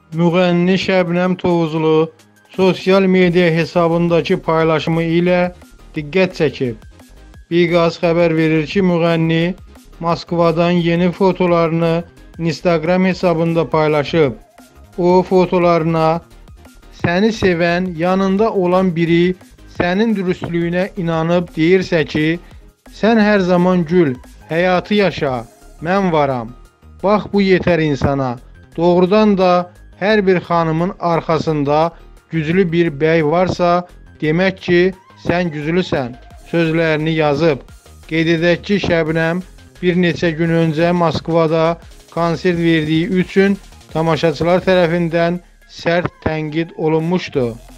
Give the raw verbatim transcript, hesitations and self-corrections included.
Müğənni Şəbnəm Tovuzlu sosial media hesabındakı paylaşımı ilə diqqət çəkib. Biqaz xəbər verir ki, müğənni Moskvadan yeni fotolarını Instagram hesabında paylaşıb. O fotolarına səni sevən, yanında olan biri sənin dürüstlüyünə inanıb deyirsə ki, sən hər zaman gül, həyatı yaşa, mən varam. Bax bu yetər insana. Doğrudan da hər bir xanımın arxasında güclü bir bəy varsa, demək ki, sən güclüsən sözlərini yazıb. Qeyd edək ki, Şəbnəm bir neçə gün öncə Moskvada konsert verdiyi üçün tamaşaçılar tərəfindən sərt tənqid olunmuşdu.